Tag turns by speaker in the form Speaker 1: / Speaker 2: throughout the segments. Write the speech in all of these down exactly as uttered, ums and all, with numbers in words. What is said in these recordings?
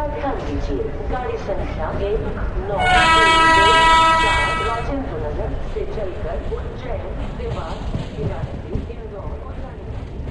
Speaker 1: कृपया ध्यान दीजिए, गाड़ी संख्या एक नौ चार राजेंद्र नगर से चलकर उज्जैन देवास वाराणसी इंदौर और जाने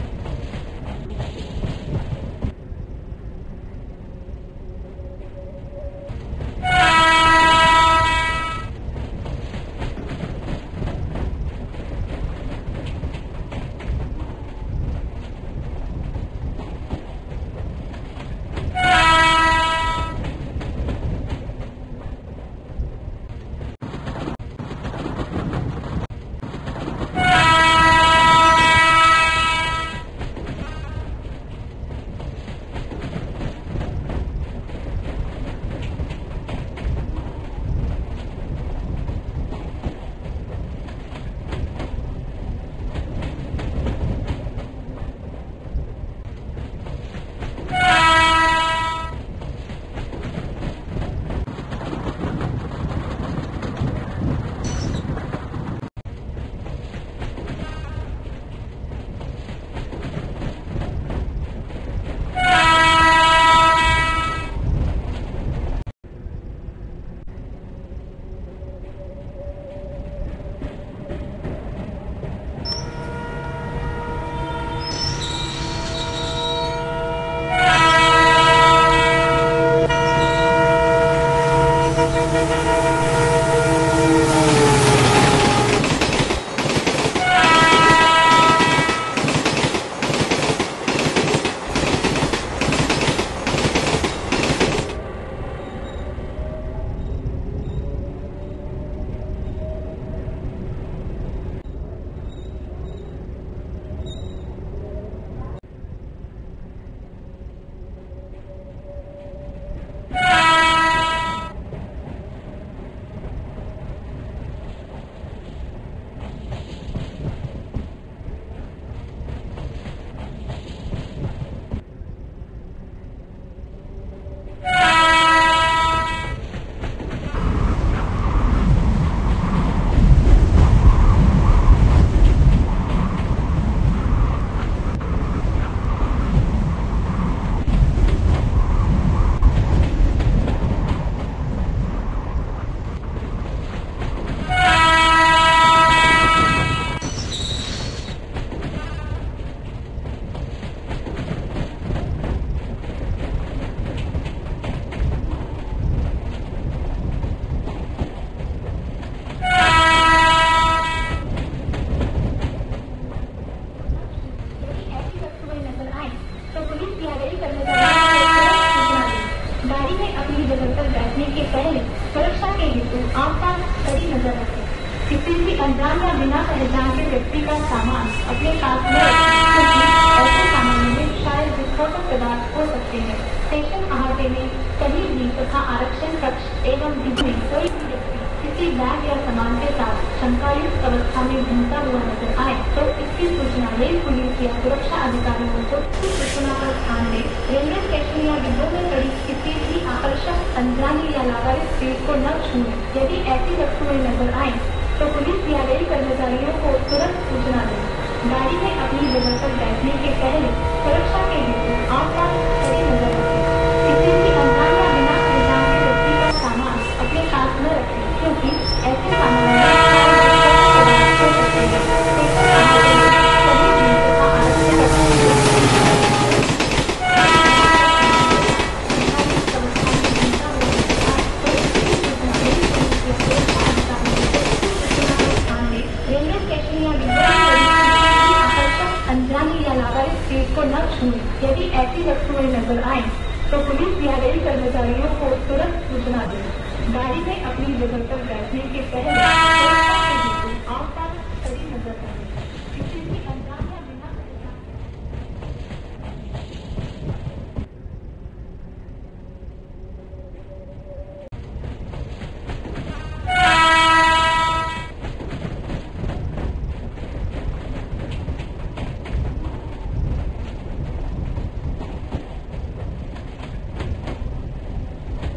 Speaker 1: किसी भी अनजान या बिना पहचान के व्यक्ति का सामान अपने पास में रखें, क्योंकि ऐसे सामानों में शायद विस्फोटक पदार्थ हो सकते हैं। स्टेशन अहाते में कहीं भी तथा आरक्षण कक्ष एवं डिब्बे में कोई भी व्यक्ति किसी बैग या सामान के साथ शंकायुक्त अवस्था में घूमता हुआ नजर आए तो इसकी सूचना रेल पुलिस या सुरक्षा अधिकारियों को सूचना पर ध्यान दें। रेलवे स्टेशन या डिब्बों में पड़ी किसी भी आकर्षक अनजानी या लावारिस चीज को न छूएं। यदि ऐसी वस्तुएं नजर आए तो पुलिस या रेल कर्मचारियों को तुरंत सूचना दें। गाड़ी में अपनी जगह पर बैठने के पहले सुरक्षा के हेतु आसपास कड़ी नजर रखें। किसी भी अनजान या बिना पहचान के व्यक्ति का सामान अपने पास न रखें, क्योंकि ऐसे सामान में हो सकते हैं। कभी भी तथा आरक्षण को न छूएं। यदि ऐसी वस्तुएं नजर आए तो पुलिस या रेल कर्मचारियों को तुरंत सूचना दें। गाड़ी में अपनी जगह पर बैठने के पहले आसपास कड़ी नजर रखें। किसी भी अनजान या बिना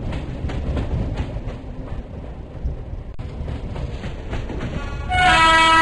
Speaker 2: Ah!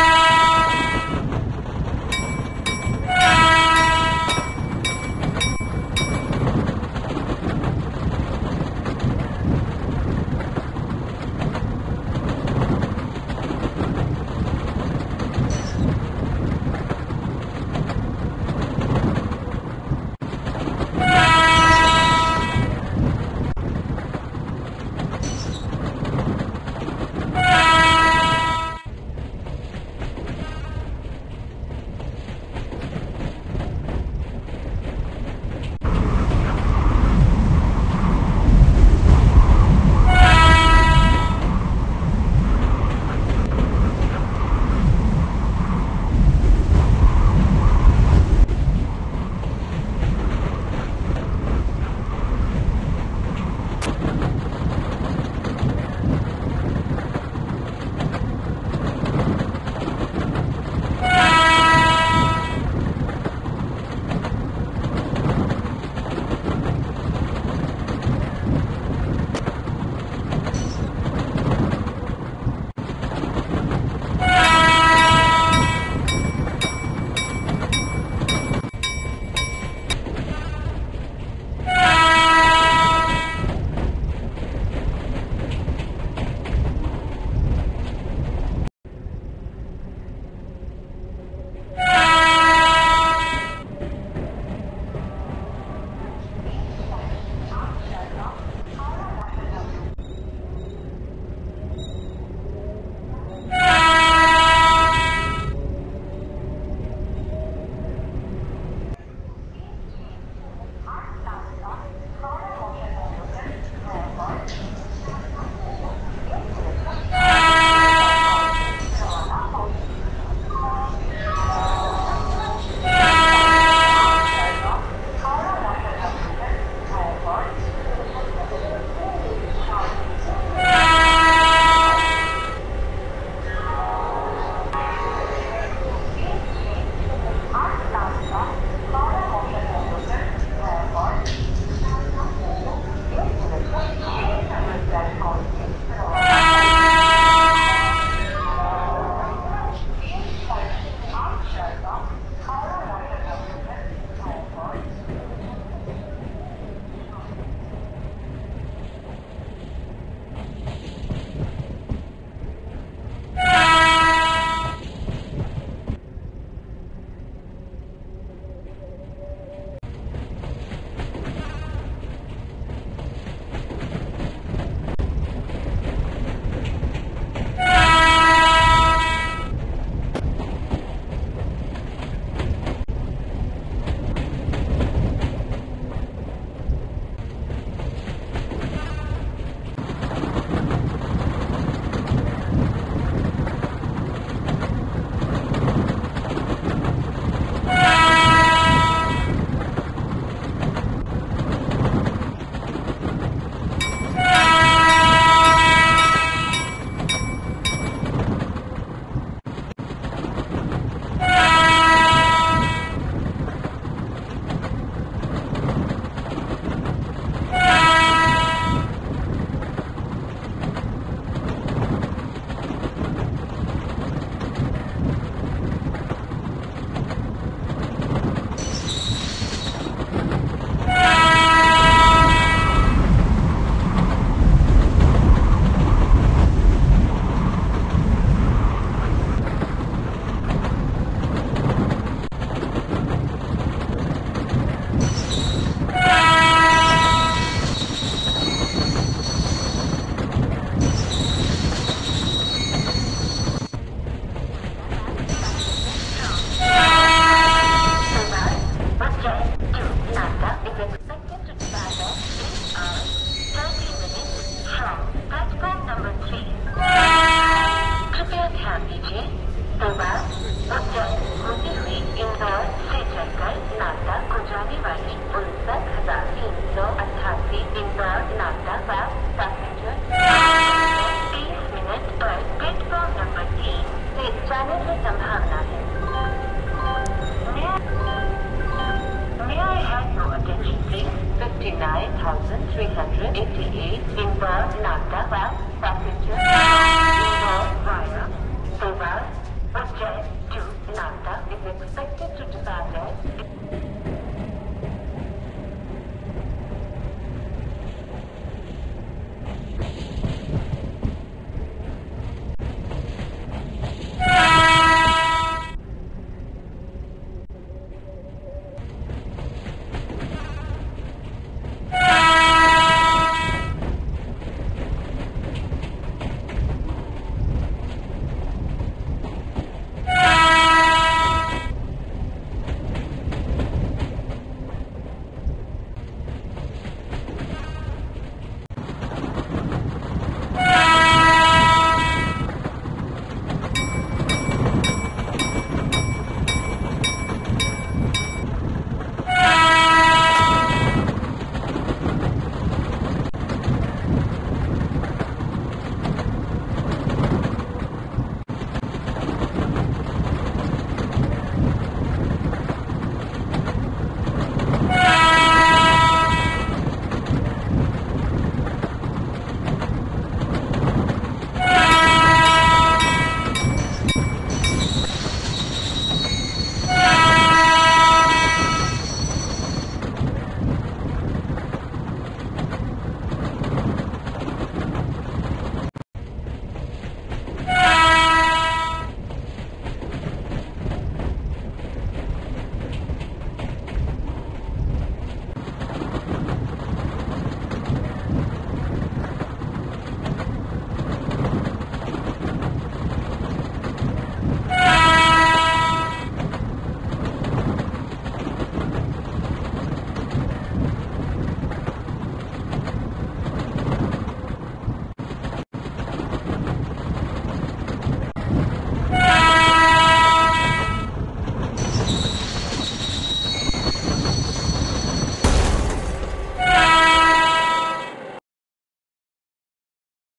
Speaker 2: fifty-nine thousand three hundred eighty-eight. Indore Nagda class passenger Indore via Dewas Ujjain